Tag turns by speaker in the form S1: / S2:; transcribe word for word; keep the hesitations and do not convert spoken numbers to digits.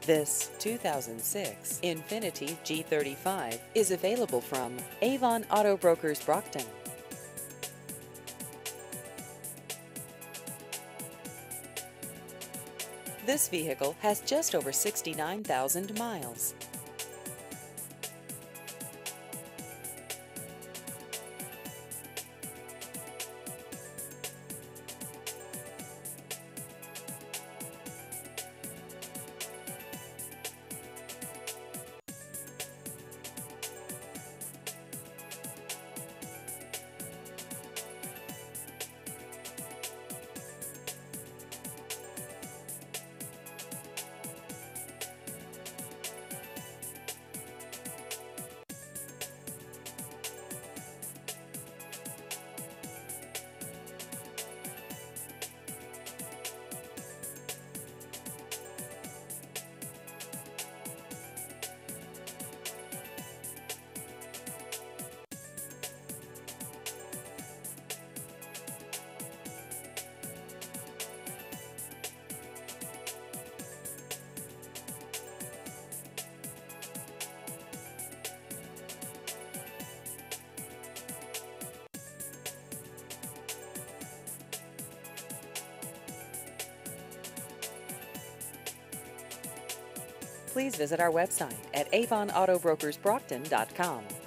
S1: This two thousand six Infiniti G thirty-five is available from Avon Auto Brokers Brockton. This vehicle has just over sixty-nine thousand miles. Please visit our website at avon auto brokers brockton dot com.